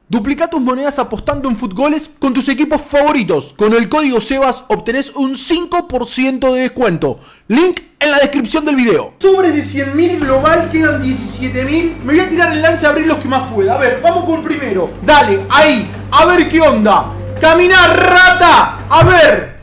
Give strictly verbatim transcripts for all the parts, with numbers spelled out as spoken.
Duplica tus monedas apostando en futgoles con tus equipos favoritos. Con el código SEBAS obtenés un cinco por ciento de descuento. Link en la descripción del video. Sobres de cien mil global, quedan diecisiete mil. Me voy a tirar el lance a abrir los que más pueda. A ver, vamos con el primero. Dale, ahí, a ver qué onda. Camina, rata. A ver.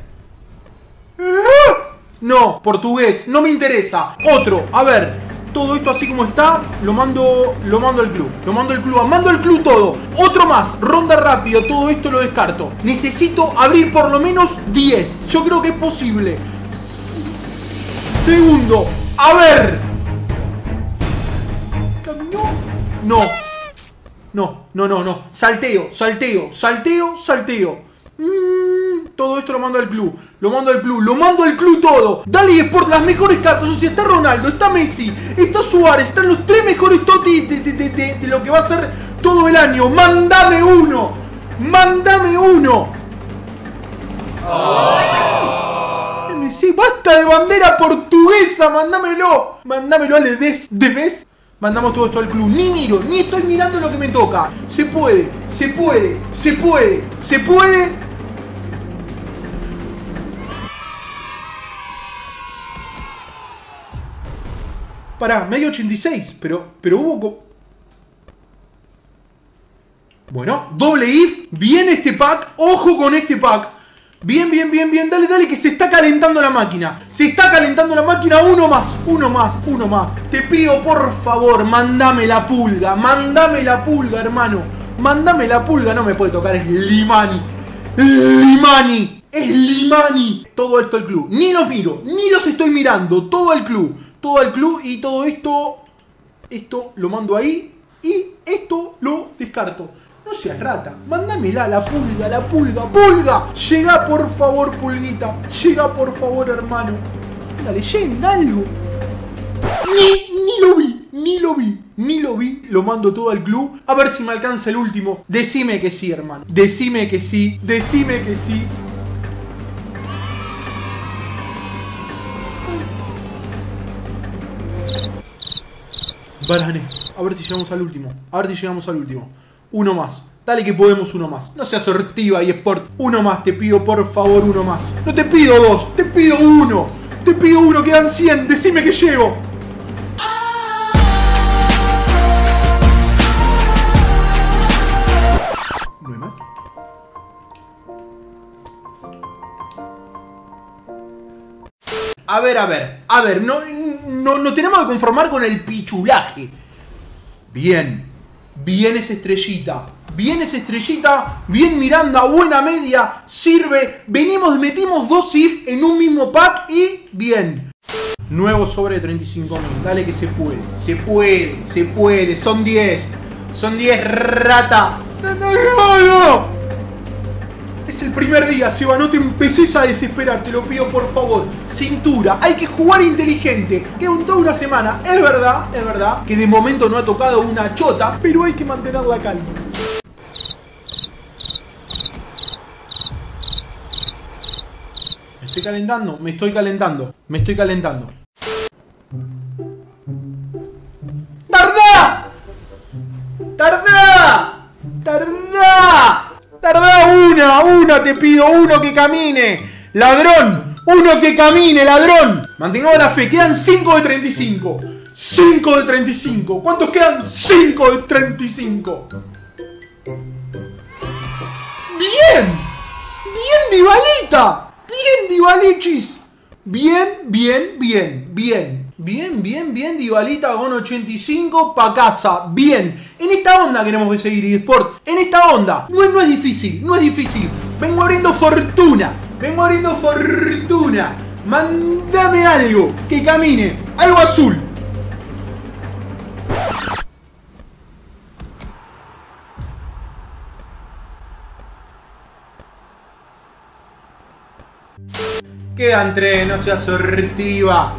No, portugués, no me interesa. Otro, a ver. Todo esto así como está, lo mando, lo mando al club. Lo mando al club, mando al club todo. Otro más, ronda rápido, todo esto lo descarto. Necesito abrir por lo menos diez. Yo creo que es posible. Segundo, a ver. ¿Caminó? No. No, no, no, no. Salteo, salteo, salteo, salteo. Mm, todo esto lo mando al club. Lo mando al club, lo mando al club todo. Dale Sport, las mejores cartas. O sea, está Ronaldo, está Messi, está Suárez. Están los tres mejores totis de, de, de, de, de lo que va a ser todo el año. Mándame uno. Mándame uno. Oh. M C, basta de bandera portuguesa. Mándamelo. Mándamelo al Debes. ¿Debes? Mandamos todo esto al club. Ni miro, ni estoy mirando lo que me toca. Se puede, se puede, se puede, se puede. Pará, medio ochenta y seis. Pero, pero hubo... Bueno, doble if. Bien este pack. Ojo con este pack. Bien, bien, bien, bien. Dale, dale, que se está calentando la máquina. Se está calentando la máquina. Uno más, uno más, uno más. Te pido, por favor, mándame la pulga. Mándame la pulga, hermano. Mándame la pulga. No me puede tocar, es Limani. Limani. Es Limani. Todo esto al club. Ni los miro, ni los estoy mirando. Todo al club. Todo al club y todo esto. Esto lo mando ahí. Y esto lo descarto. No seas rata, mándamela, la pulga, la pulga, pulga. Llega por favor, pulguita. Llega por favor, hermano. La leyenda, algo. Ni, ni lo vi, ni lo vi, ni lo vi. Lo mando todo al club. A ver si me alcanza el último. Decime que sí, hermano. Decime que sí, decime que sí. Varane. A ver si llegamos al último. A ver si llegamos al último. Uno más. Dale que podemos uno más. No seas sortiva y Sport. Uno más. Te pido por favor uno más. No te pido dos. Te pido uno. Te pido uno. Quedan cien. Decime que llego. ¿No hay más? A ver, a ver. A ver. No, no, no tenemos que conformar con el pichulaje. Bien. Bien esa estrellita, bien esa estrellita, bien Miranda, buena media, sirve. Venimos, metimos dos if en un mismo pack y bien. Nuevo sobre de treinta y cinco mil, dale que se puede, se puede, se puede, son diez, son diez, rata. No, no. Es el primer día, Seba, no te empeces a desesperar, te lo pido por favor. Cintura, hay que jugar inteligente. Queda toda una semana, es verdad, es verdad que de momento no ha tocado una chota, pero hay que mantener la calma. Me estoy calentando, me estoy calentando, me estoy calentando. ¡Tardá! ¡Tardá! ¡Tardá! Tardá una, una te pido, uno que camine. Ladrón, uno que camine, ladrón. Mantengamos la fe, quedan cinco de treinta y cinco. cinco de treinta y cinco. ¿Cuántos quedan? cinco de treinta y cinco. Bien. Bien, Dybalita. Bien, Dybalichis. Bien, bien, bien, bien. Bien, bien, bien, Dybalita con ochenta y cinco pa' casa. Bien. En esta onda queremos que seguir eSport. En esta onda. No, no es difícil, no es difícil. Vengo abriendo fortuna. Vengo abriendo fortuna. Mándame algo que camine. Algo azul. Quedan tres, no seas sortiva.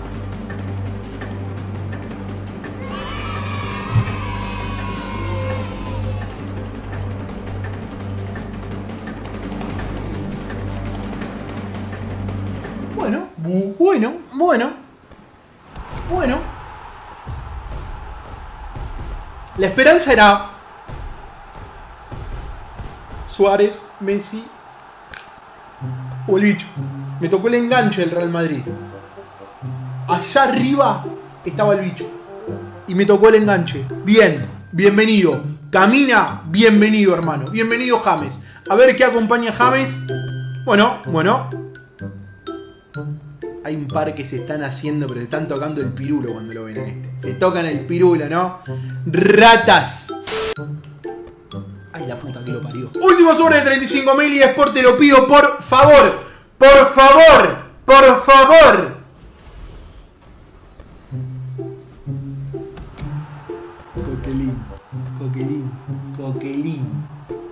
Bueno, bueno, bueno, bueno. La esperanza era Suárez, Messi o el bicho. Me tocó el enganche del Real Madrid. Allá arriba estaba el bicho. Y me tocó el enganche. Bien, bienvenido. Camina, bienvenido, hermano. Bienvenido, James. A ver qué acompaña James. Bueno, bueno. Hay un par que se están haciendo, pero se están tocando el pirulo cuando lo ven en este. Se tocan el pirulo, ¿no? ¡Ratas! ¡Ay, la puta que lo parió! Último sobre de treinta y cinco mil y Sport, te lo pido, por favor. ¡Por favor! ¡Por favor! Coquelín, coquelín, coquelín.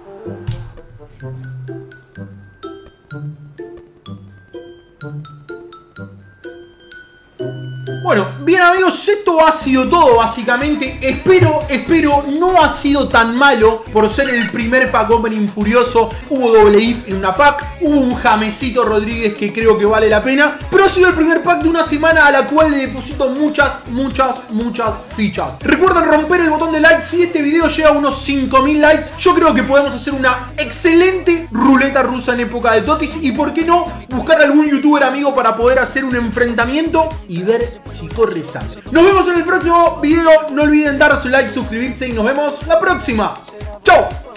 Bueno, bien amigos, esto ha sido todo básicamente. Espero, espero no ha sido tan malo por ser el primer pack opening furioso. Hubo doble I F en una pack, hubo un Jamesito Rodríguez que creo que vale la pena, pero ha sido el primer pack de una semana a la cual le deposito muchas, muchas, muchas fichas. Recuerden romper el botón de like si este video llega a unos cinco mil likes. Yo creo que podemos hacer una excelente ruleta rusa en época de Totis y por qué no buscar algún youtuber amigo para poder hacer un enfrentamiento y ver si corre sangre. Nos vemos en el próximo video. No olviden dar su like, suscribirse y nos vemos la próxima. ¡Chau!